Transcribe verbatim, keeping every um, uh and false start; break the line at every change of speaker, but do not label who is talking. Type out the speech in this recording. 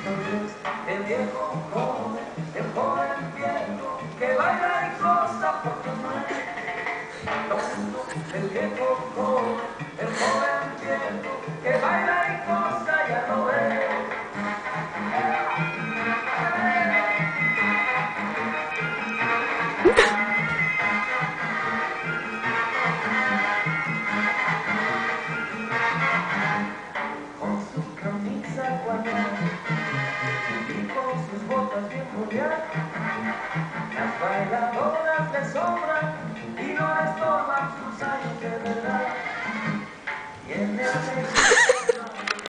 El viejo joven, el joven viejo, que baila y goza por tu muerte. El viejo joven, el joven viejo, que baila y goza, ya lo veo. Con su camisa guayana y con sus botas bien jovial, las bailadoras le sobran y no le estorban sus años de verdad. Tiene alegría.